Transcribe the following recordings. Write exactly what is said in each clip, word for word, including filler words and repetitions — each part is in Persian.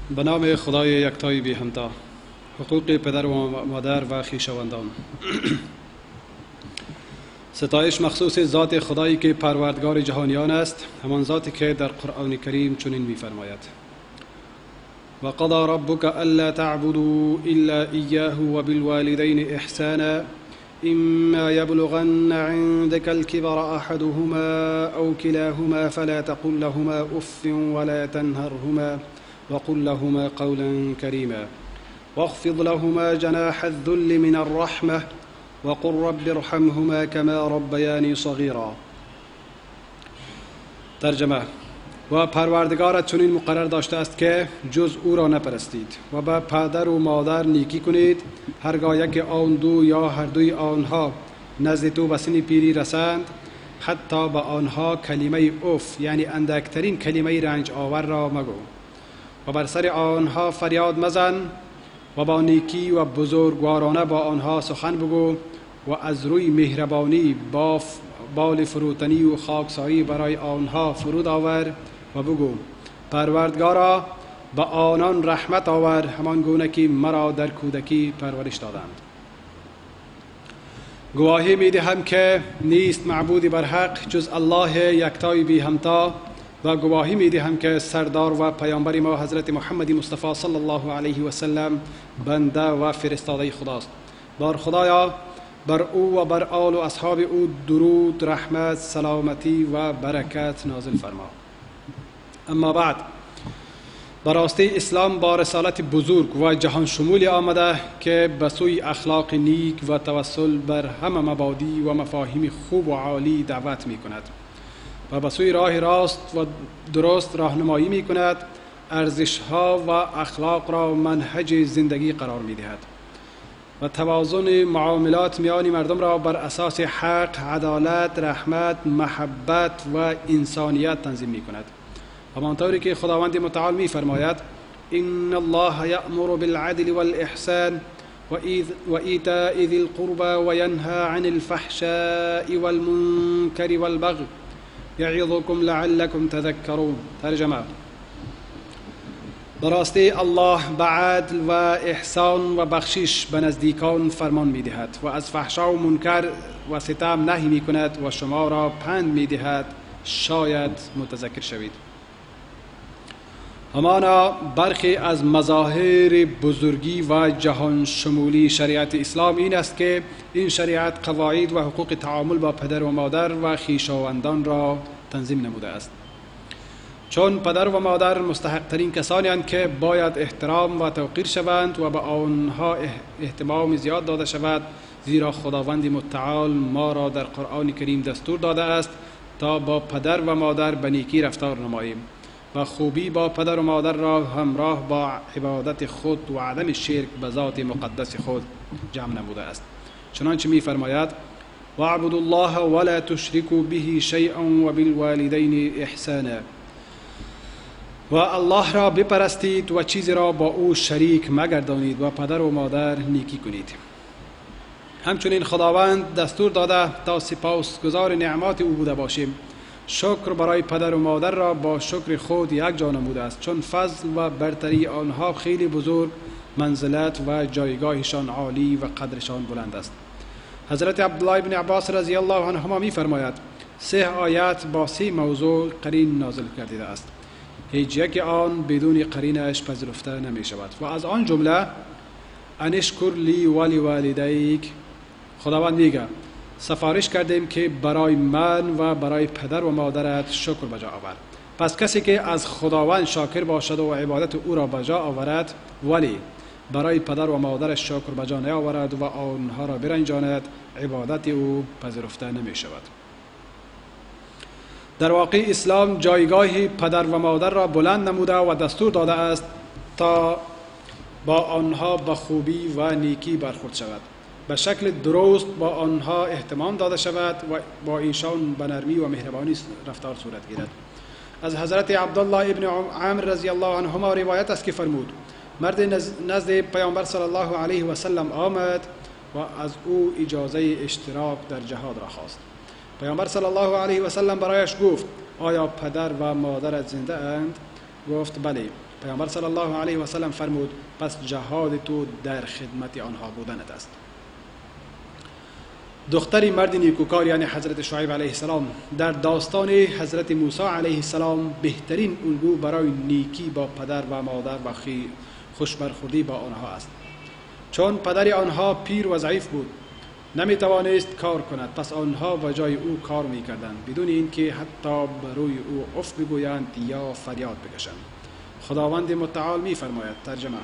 به نام خدای یکتای بی همتا. حقوق پدر و مادر و خویشاوندان. ستایش مخصوص ذات خدایی که پروردگار جهانیان است، همان ذاتی که در قرآن کریم چنین می‌فرماید: وقضى ربك الا تعبدوا الا اياه وبالوالدين احسانا اما يبلغن عندك الكبر احدهما او كلاهما فلا تقل لهما اف ولا تنهرهما وقل لهما قولا كريما واخفض لهما جناح الذل من الرحمة وقل رب ارحمهما كما ربياني صغيرا. ترجمه: و پروردگارت چنین مقرر داشته است که جز او را نپرستید و به پدر و مادر نیکی کنید هرگاه یک آن دو یا هر دوی آنها نزد تو به سن پیری رسند، حتی به آنها کلمه اف یعنی اندکترین کلمه رنج آور را مگو و بر سر آنها فریاد مزن و با نیکی و بزرگوارانه با آنها سخن بگو و از روی مهربانی با بال فروتنی و خاکساری برای آنها فرود آور و بگو: پروردگارا به آنان رحمت آور همان گونه که مرا در کودکی پرورش دادند. گواهی می دهم که نیست معبودی بر حق جز الله یکتای بی همتا و گواهی می دهم که سردار و پیامبر ما حضرت محمد مصطفی صلی الله علیه و سلم بنده و فرستاده خداست. بار خدایا بر او و بر آل و اصحاب او درود، رحمت، سلامتی و برکت نازل فرما. اما بعد، براستی اسلام با رسالت بزرگ و جهان شمولی آمده که به سوی اخلاق نیک و توسل بر همه مبادی و مفاهیم خوب و عالی دعوت می کند و به سوی راه راست و درست راهنمایی می کند. ارزش ها و اخلاق را منهج زندگی قرار می دهد و توازن معاملات میان مردم را بر اساس حق، عدالت، رحمت، محبت و انسانیت تنظیم می کند. همانطوری که خداوند متعال می فرماید: ان الله یأمر بالعدل والاحسان و ایتاء ذی القربى و ینهی عن الفحشاء والمنکر والبغی یعظکم لعلکم تذکرون. ترجمه: براستی الله به عدل و احسان و بخشش به نزدیکان فرمان می دهد و از فحشا و منکر و ستم نهی می کند و شما را پند می دهد شاید متذکر شوید. همانا برخی از مظاهر بزرگی و جهان شمولی شریعت اسلام این است که این شریعت قواعد و حقوق تعامل با پدر و مادر و خویشاوندان را تنظیم نموده است، چون پدر و مادر مستحق ترین کسانی هستند که باید احترام و توقیر شوند و به آنها اهتمام زیاد داده شود، زیرا خداوند متعال ما را در قرآن کریم دستور داده است تا با پدر و مادر به نیکی رفتار نماییم و خوبی با پدر و مادر را همراه با عبادت خود و عدم شرک به ذات مقدس خود جمع نموده است. چنانچه می فرماید: واعبدوا الله ولا تشركوا به شیئا وبالوالدین احسانا. و الله را بپرستید و چیزی را با او شریک مگردانید و پدر و مادر نیکی کنید. همچنین خداوند دستور داده تا سپاسگزار نعمات او بوده باشیم. شکر برای پدر و مادر را با شکر خود یک جا نموده است، چون فضل و برتری آنها خیلی بزرگ، منزلت و جایگاهشان عالی و قدرشان بلند است. حضرت عبدالله ابن عباس رضی الله عنهما می فرماید: سه آیات با سه موضوع قرین نازل کرده است، هیچ یک آن بدون قرینش پذیرفته نمی شود و از آن جمله انشکر لی ولی والدیک. خداوند میگه سفارش کردیم که برای من و برای پدر و مادرت شکر بجا آور. پس کسی که از خداوند شاکر باشد و عبادت او را بجا آورد ولی برای پدر و مادرش شکر بجا نیاورد و آنها را برنجاند، عبادت او پذیرفته نمی شود. در واقع اسلام جایگاه پدر و مادر را بلند نموده و دستور داده است تا با آنها به خوبی و نیکی برخورد شود، به شکل درست با آنها اهتمام داده شود و با ایشان به نرمی و مهربانی رفتار صورت گیرد. از حضرت عبدالله ابن عامر رضی الله عنهما روایت است که فرمود: مرد نزد پیامبر صلی الله علیه و سلم آمد و از او اجازه اشتراک در جهاد را خواست. پیامبر صلی الله علیه و سلم برایش گفت: آیا پدر و مادرت زنده اند؟ گفت بله. پیامبر صلی الله علیه و سلم فرمود پس جهاد تو در خدمت آنها بودنت است. دختری مرد نیکوکار یعنی حضرت شعیب علیه السلام در داستان حضرت موسی علیه السلام بهترین الگو برای نیکی با پدر و مادر و خوش برخوردی با آنها است. چون پدر آنها پیر و ضعیف بود، نمی توانست کار کند، پس آنها و جای او کار می کردند بدون اینکه حتی بروی او اف بگویند یا فریاد بکشند. خداوند متعال می فرماید ترجمه: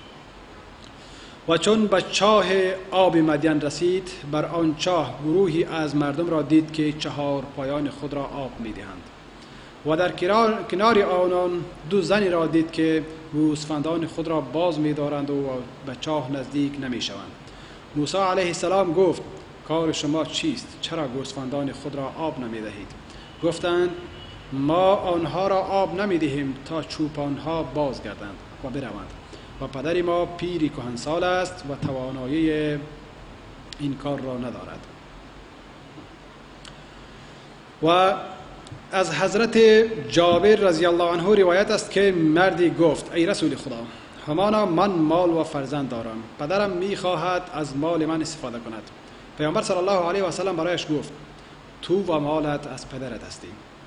و چون به چاه آب مدین رسید، بر آن چاه گروهی از مردم را دید که چهار پایان خود را آب می دهند و در کنار آنان دو زنی را دید که گوسفندان خود را باز می دارند و به چاه نزدیک نمی شوند. موسی علیه السلام گفت کار شما چیست؟ چرا گوسفندان خود را آب نمی دهید؟ گفتند ما آنها را آب نمی دهیم تا چوپانها بازگردند و بروند و پدر ما پیری کهنسال است و توانایی این کار را ندارد. و از حضرت جابر رضی الله عنه روایت است که مردی گفت ای رسول خدا، همانا من مال و فرزند دارم، پدرم می خواهد از مال من استفاده کند. پیامبر صلی الله علیه و سلم برایش گفت تو و مالت از پدرت هستی.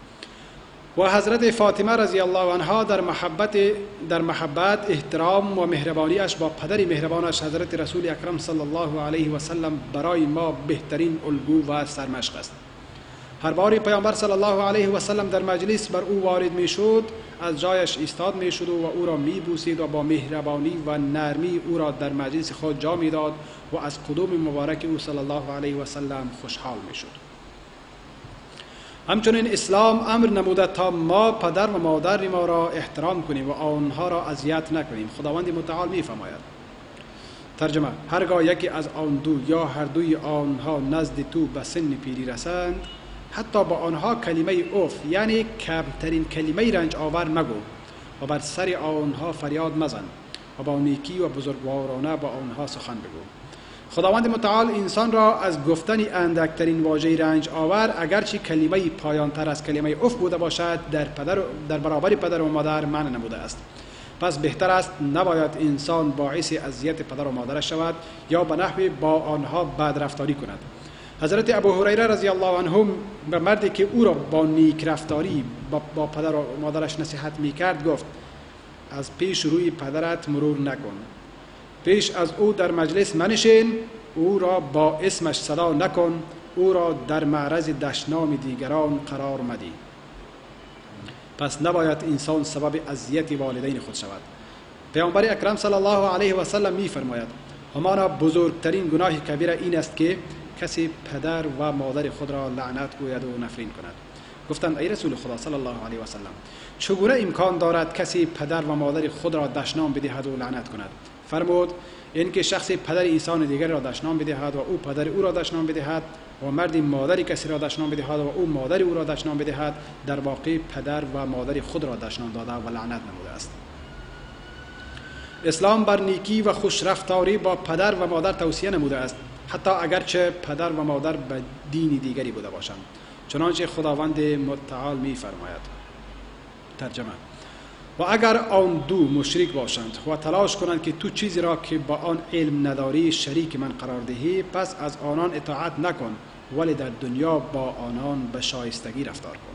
و حضرت فاطمه رضی الله عنها در محبت در محبت احترام و مهربانیش با پدر مهربانش حضرت رسول اکرم صلی الله علیه و سلم برای ما بهترین الگو و سرمشق است. هر باری پیامبر صلی الله علیه و سلم در مجلس بر او وارد می شد، از جایش ایستاد می شد و او را می بوسید و با مهربانی و نرمی او را در مجلس خود جا می داد و از قدوم مبارک او صلی الله علیه و سلم خوشحال می شد. همچنین اسلام امر نموده تا ما پدر و مادر ما را احترام کنیم و آنها را اذیت نکنیم. خداوند متعال می فرماید ترجمه: هرگاه یکی از آن دو یا هر دوی آنها نزد تو به سن پیری رسند، حتی با آنها کلمه اوف یعنی کمترین کلمه رنج آور مگو و بر سر آنها فریاد مزن و با نیکی و بزرگوارانه با آنها سخن بگو. خداوند متعال انسان را از گفتن اندکترین واژه رنج آور اگرچه کلمه پایان تر از کلمه اوف بوده باشد در پدر در برابر پدر و مادر منع نموده است. پس بهتر است نباید انسان باعث اذیت پدر و مادرش شود یا به نحو با آنها بدرفتاری کند. حضرت ابو هریره رضی الله عنه به مردی که او را با نیک رفتاری با پدر و مادرش نصیحت میکرد گفت از پیش روی پدرت مرور نکن، پیش از او در مجلس منشین، او را با اسمش صدا نکن، او را در معرض دشنام دیگران قرار مدی. پس نباید انسان سبب اذیت والدین خود شود. پیامبر اکرم صلی الله علیه و سلم می فرماید همانا بزرگترین گناه کبیره این است که کسی پدر و مادر خود را لعنت گوید و نفرین کند. گفتند ای رسول خدا صلی الله علیه و سلم، چگونه امکان دارد کسی پدر و مادر خود را دشنام بدهد و لعنت کند؟ فرمود اینکه شخصی پدر انسان دیگر را دشنام بدهد و او پدر او را دشنام بدهد و مردی مادر کسی را دشنام بدهد و او مادر او را دشنام بدهد، در واقع پدر و مادر خود را دشنام داده و لعنت نموده است. اسلام بر نیکی و خوش رفتاری با پدر و مادر توصیه نموده است، حتی اگرچه پدر و مادر به دین دیگری بوده باشند. چنانچه خداوند متعال می فرماید ترجمه: و اگر آن دو مشرک باشند و تلاش کنند که تو چیزی را که با آن علم نداری شریک من قرار دهی، پس از آنان اطاعت نکن، ولی در دنیا با آنان به شایستگی رفتار کن.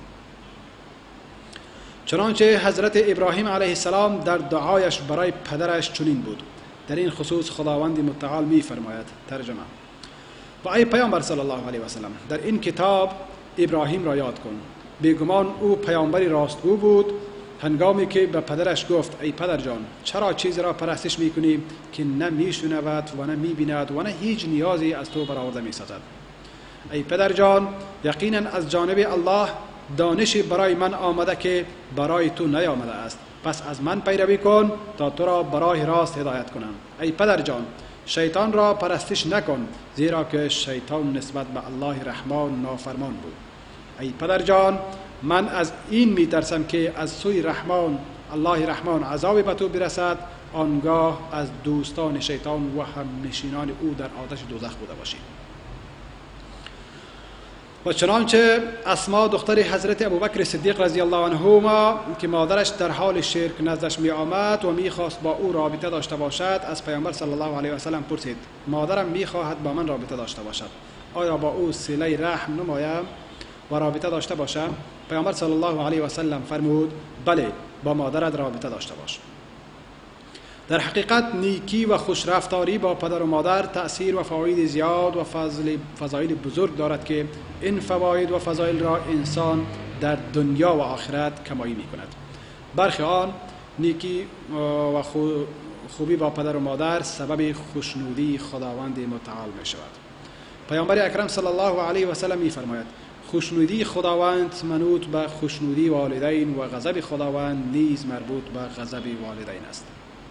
چنانچه حضرت ابراهیم علیه السلام در دعایش برای پدرش چنین بود. در این خصوص خداوند متعال می فرماید ترجمه: و ای پیامبر صلی الله علیه و سلم، در این کتاب ابراهیم را یاد کن، بیگمان او پیامبری راستگو بود. هنگامی که به پدرش گفت ای پدر جان، چرا چیزی را پرستش میکنی که نه میشنود و نه میبیند و نه هیچ نیازی از تو برآورده میسازد؟ ای پدر جان، یقینا از جانب الله دانشی برای من آمده که برای تو نیامده است، پس از من پیروی کن تا تو را برای راست هدایت کنم. ای پدر جان، شیطان را پرستش نکن، زیرا که شیطان نسبت به الله رحمان نافرمان بود. ای پدر جان، من از این میترسم که از سوی رحمان الله رحمان عذاب به تو برسد، آنگاه از دوستان شیطان و همنشینان او در آتش دوزخ بوده باشی. و چنانچه اسما دختر حضرت ابوبکر صدیق رضی الله عنهما که مادرش در حال شرک نزدش می آمد و می خواست با او رابطه داشته باشد، از پیامبر صلی الله علیه و سلم پرسید مادرم می خواهد با من رابطه داشته باشد، آیا با او صله رحم نمایم و رابطه داشته باشم؟ پیامبر صلی الله علیه و سلم فرمود بله، با مادرت رابطه داشته باش. در حقیقت نیکی و خوشرفتاری با پدر و مادر تأثیر و فواید زیاد و فضل فضایل بزرگ دارد که این فواید و فضایل را انسان در دنیا و آخرت کمایی می کند. برخی آن نیکی و خوبی با پدر و مادر سبب خوشنودی خداوند متعال می شود. پیامبر اکرم صلی الله علیه و سلم می فرماید خوشنودی خداوند منوط به خوشنودی والدین و غضب خداوند نیز مربوط به غضب والدین است.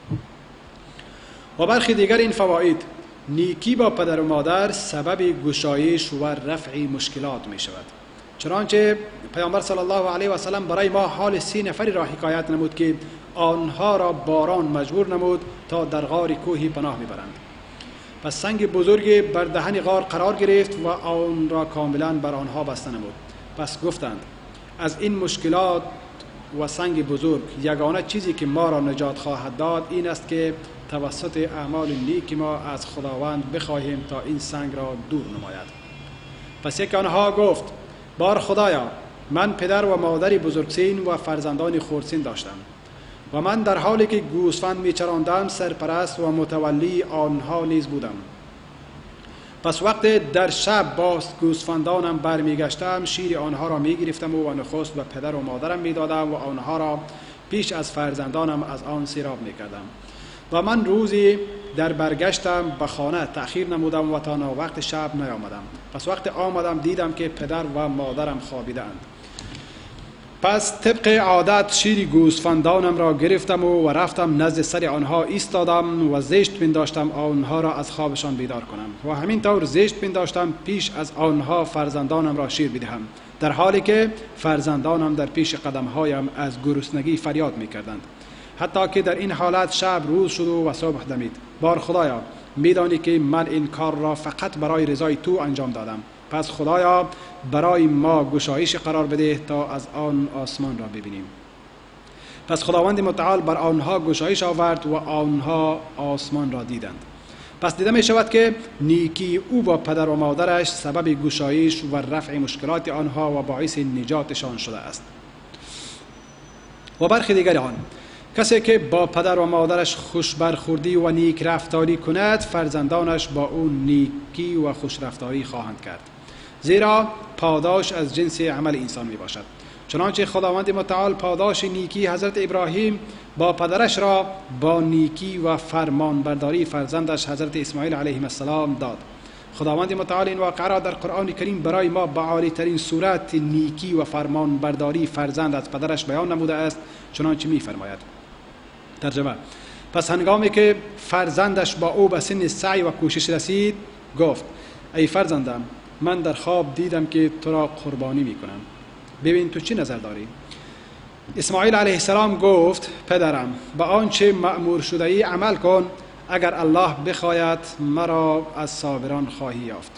و برخی دیگر این فواید نیکی با پدر و مادر سبب گشایش و رفع مشکلات می شود. چنانچه پیامبر صلی الله علیه و سلم برای ما حال سی نفری را حکایت نمود که آنها را باران مجبور نمود تا در غار کوهی پناه میبرند. پس سنگ بزرگی بر دهن غار قرار گرفت و آن را کاملا بر آنها بسته نمود. پس گفتند از این مشکلات و سنگ بزرگ یگانه چیزی که ما را نجات خواهد داد این است که توسط اعمال نیک ما از خداوند بخواهیم تا این سنگ را دور نماید. پس یک آنها گفت بار خدایا، من پدر و مادری بزرگسین و فرزندان خردسین داشتم و من در حالی که گوسفند میچراندم سرپرست و متولی آنها نیز بودم. پس وقت در شب با گوسفندانم برمیگشتم شیر آنها را میگرفتم و نخست و پدر و مادرم میدادم و آنها را پیش از فرزندانم از آن سیراب میکردم. و من روزی در برگشتم به خانه تأخیر نمودم و تا وقت شب نیامدم. پس وقت آمدم دیدم که پدر و مادرم خوابیدند. پس طبق عادت شیر گوسفندانم را گرفتم و, و رفتم نزد سر آنها ایستادم و زشت پنداشتم آنها را از خوابشان بیدار کنم و همینطور زشت پنداشتم پیش از آنها فرزندانم را شیر بدهم، در حالی که فرزندانم در پیش قدمهایم از گرسنگی فریاد میکردند. حتی که در این حالت شب روز شد و صبح دمید. بار خدایا، میدانی که من این کار را فقط برای رضای تو انجام دادم. پس خدایا برای ما گشایش قرار بده تا از آن آسمان را ببینیم. پس خداوند متعال بر آنها گشایش آورد و آنها آسمان را دیدند. پس دیده می شود که نیکی او با پدر و مادرش سبب گشایش و رفع مشکلات آنها و باعث نجاتشان شده است. و برخی دیگر آن کسی که با پدر و مادرش خوش برخوردی و نیک رفتاری کند، فرزندانش با او نیکی و خوش رفتاری خواهند کرد، زیرا پاداش از جنس عمل انسان می باشد. چنانچه خداوند متعال پاداش نیکی حضرت ابراهیم با پدرش را با نیکی و فرمان برداری فرزندش حضرت اسماعیل علیه السلام داد. خداوند متعال این واقعه را در قرآن کریم برای ما به عالی ترین صورت نیکی و فرمان برداری فرزند از پدرش بیان نموده است، چنانچه می فرماید. ترجمه: پس هنگامی که فرزندش با او به سن سعی و کوشش رسید گفت ای فرزندم، من در خواب دیدم که تو را قربانی می کنم، ببین تو چی نظر داری؟ اسماعیل علیه السلام گفت پدرم، به آنچه مأمور شده ای عمل کن، اگر الله بخواید مرا از صابران خواهی یافت.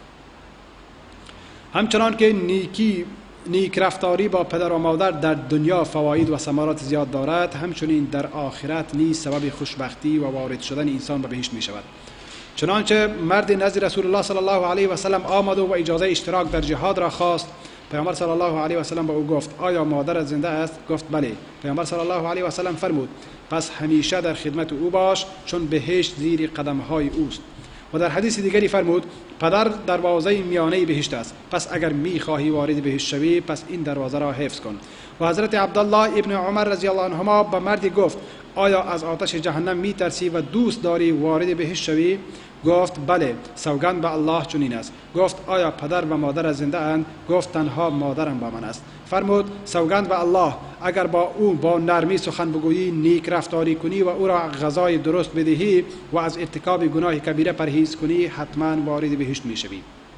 همچنان که نیکی نیک رفتاری با پدر و مادر در دنیا فواید و ثمرات زیاد دارد، همچنین در آخرت نیز سبب خوشبختی و وارد شدن انسان به بهشت می شود. چنانچه مرد نزد رسول الله صلی الله علیه و سلم آمد و اجازه اشتراک در جهاد را خواست. پیامبر صلی الله علیه و سلم به او گفت آیا مادرت زنده است؟ گفت بله. پیامبر صلی الله علیه و سلم فرمود پس همیشه در خدمت او باش، چون بهشت زیر قدمهای اوست. و در حدیث دیگری فرمود پدر دروازه میانه بهشت است، پس اگر میخواهی وارد بهشت شوی پس این دروازه را حفظ کن. و حضرت عبدالله ابن عمر رضی الله عنهما به مردی گفت آیا از آتش جهنم میترسی و دوست داری وارد بهشت شوی؟ گفت بله، سوگند به الله چنین است. گفت آیا پدر و مادر زنده اند؟ گفت تنها مادرم با من است. فرمود سوگند به الله، اگر با او با نرمی سخن بگویی، نیک رفتاری کنی و او را غذای درست بدهی و از ارتکاب گناه کبیره پرهیز کنی، حتما وارد بهشت میشوی.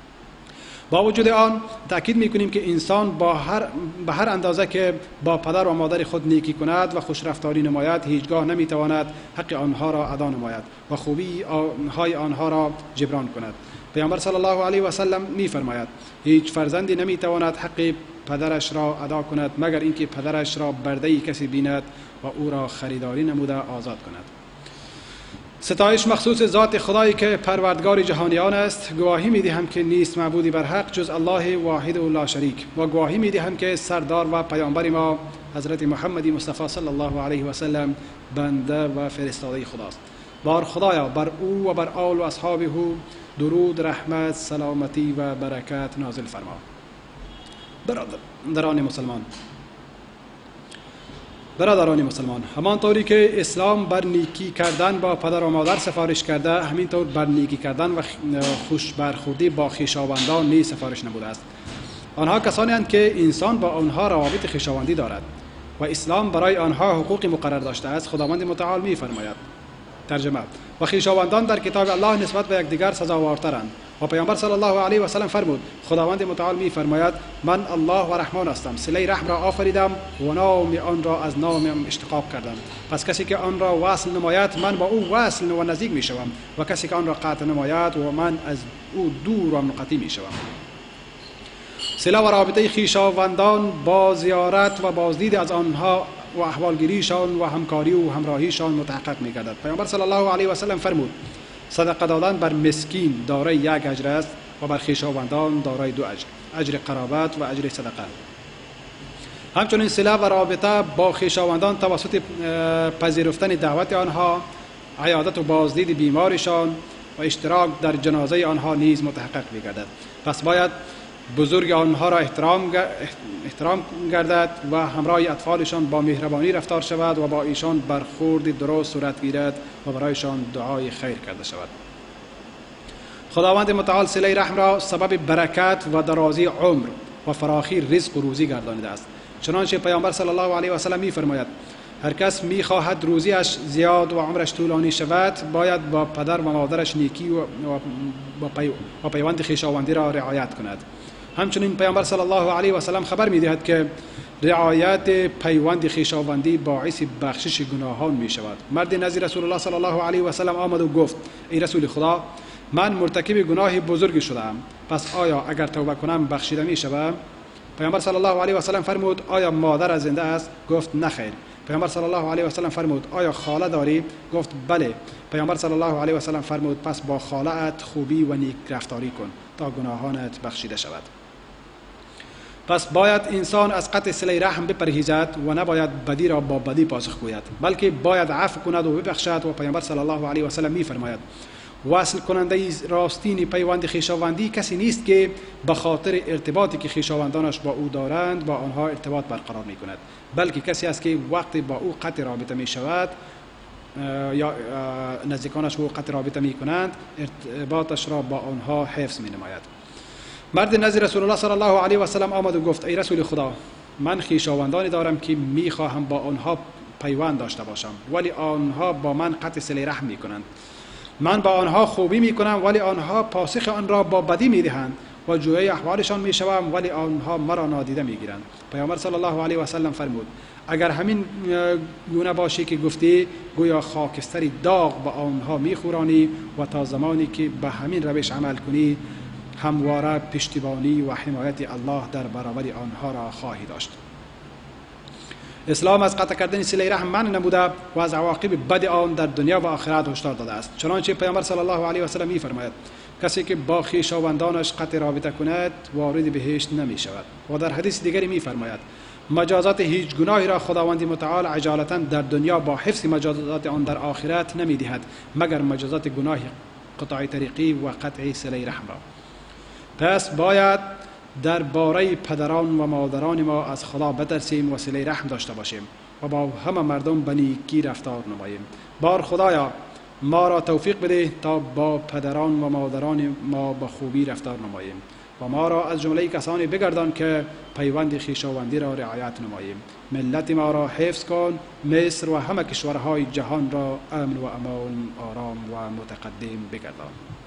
با وجود آن تأکید میکنیم که انسان با هر به هر اندازه که با پدر و مادر خود نیکی کند و خوش رفتاری نماید، هیچگاه نمیتواند حق آنها را ادا نماید و خوبی های آنها را جبران کند. پیامبر صلی الله علیه و سلم می فرماید هیچ فرزندی نمی تواند حق پدرش را ادا کند مگر اینکه پدرش را برده کسی بیند و او را خریداری نموده آزاد کند. ستایش مخصوص ذات خدایی که پروردگار جهانیان است. گواهی می دهم که نیست معبودی بر حق جز الله واحد و لا شریک و گواهی می دهم که سردار و پیامبر ما حضرت محمد مصطفی صلی الله علیه و سلم بنده و فرستاده خداست. بار خدایا بر او و بر آل و اصحاب او درود، رحمت، سلامتی و برکت نازل فرما. برادران مسلمان برادران مسلمان همانطوری که اسلام بر نیکی کردن با پدر و مادر سفارش کرده، همینطور بر نیکی کردن و خوش برخوردی با خویشاوندان نیز سفارش نموده است. آنها کسانی اند که انسان با آنها روابط خویشاوندی دارد و اسلام برای آنها حقوقی مقرر داشته است. خداوند متعال می فرماید ترجمه: و خویشاوندان در کتاب الله نسبت به یکدیگر سزاوارترند. و پیامبر صلی الله علیه و سلم فرمود خداوند متعال می فرماید من الله و رحمان هستم، صله رحم را آفریدم و نام آن را از نامم اشتقاق کردم. پس کسی که آن را وصل نماید من با او وصل و نزدیک می شوم و کسی که آن را قطع نماید و من از او دور و منقطع می شوم. صله و رابطه خویشاوندان با زیارت و بازدید از آنها و احوالگیریشان و همکاری و همراهیشان متحقق می گردد. پیامبر صلی الله علیه و سلم فرمود صدقه دادن بر مسکین دارای یک اجر است و بر خویشاوندان دارای دو اجر، اجر قرابت و اجر صدقه. همچنین صله و رابطه با خویشاوندان توسط پذیرفتن دعوت آنها، عیادت و بازدید بیمارشان و اشتراک در جنازه آنها نیز متحقق می گردد. پس باید بزرگ آنها را احترام احترام گردد و همراه اطفالشان با مهربانی رفتار شود و با ایشان برخورد درست صورت گیرد و برایشان دعای خیر کرده شود. خداوند متعال صله رحم را سبب برکت و درازی عمر و فراخی رزق و روزی گردانیده است. چنانچه پیامبر صلی الله علیه و سلم می فرماید هر کس می خواهد روزیش زیاد و عمرش طولانی شود باید با پدر و مادرش نیکی و, و, پی و پیوند خویشاوندی را رعایت کند. همچنین پیامبر صلی الله علیه و سلم خبر می دهد که رعایت پیوند خویشاوندی باعث بخشش گناهان می شود. مرد نزد رسول الله صلی الله علیه و سلم آمد و گفت ای رسول خدا من مرتکب گناه بزرگی شدم، پس آیا اگر توبه کنم بخشیده می شوم؟ پیامبر صلی الله علیه و سلم فرمود آیا مادر زنده است؟ گفت نه خیر. پیامبر صلی الله علیه و سلم فرمود آیا خاله داری؟ گفت بله. پیامبر صلی الله علیه و سلم فرمود پس با خاله‌ات خوبی و نیک رفتاری کن تا گناهانت بخشیده شود. پس باید انسان از قطع صله رحم بپرهیزد و نباید بدی را با بدی پاسخ گوید، بلکه باید عفو کند و ببخشد. و پیامبر صلی الله علیه و سلم می فرماید وصل کننده راستین پیوند خویشاوندی کسی نیست که به خاطر ارتباطی که خویشاوندانش با او دارند با آنها ارتباط برقرار می کند، بلکه کسی است که وقتی با او قطع رابطه می شود یا نزدیکانش او قطع رابطه می کنند ارتباطش را با آنها حفظ می نماید. مرد نزد رسول الله صلی الله علیه و سلم آمد و گفت ای رسول خدا من خویشاوندانی دارم که می خواهم با آنها پیوند داشته باشم ولی آنها با من قطع صله رحم می کنند. من با آنها خوبی می کنم ولی آنها پاسخ آن را با بدی می دهند و جوی احوالشان می شوم ولی آنها مرا نادیده می گیرند. پیامبر صلی الله علیه و سلم فرمود اگر همین گونه باشی که گفتی گویا خاکستری داغ با آنها می خورانی و تا زمانی که به همین روش عمل کنی همواره پشتیبانی و حمایت الله در برابر آنها را خواهی داشت. اسلام از قطع کردن صله رحم منع نموده و از عواقب بد آن در دنیا و آخرت هشدار داده است. چنانچه پیامبر صلی الله علیه و سلم می فرماید کسی که با خویشاوندانش قطع رابطه کند وارد بهشت نمی شود. و در حدیث دیگری می فرماید مجازات هیچ گناهی را خداوند متعال عجالتا در دنیا با حفظ مجازات آن در آخرت نمی دهد مگر مجازات گناه قطع طریقی و قطع صله رحم را. پس باید در باره پدران و مادران ما از خدا بترسیم و صله رحم داشته باشیم و با همه مردم به نیکی رفتار نماییم. بار خدایا ما را توفیق بده تا با پدران و مادران ما به خوبی رفتار نماییم و ما را از جمله کسانی بگردان که پیوند خویشاوندی را رعایت نماییم. ملت ما را حفظ کن، مصر و همه کشورهای جهان را امن و امان، آرام و متقدم بگردان.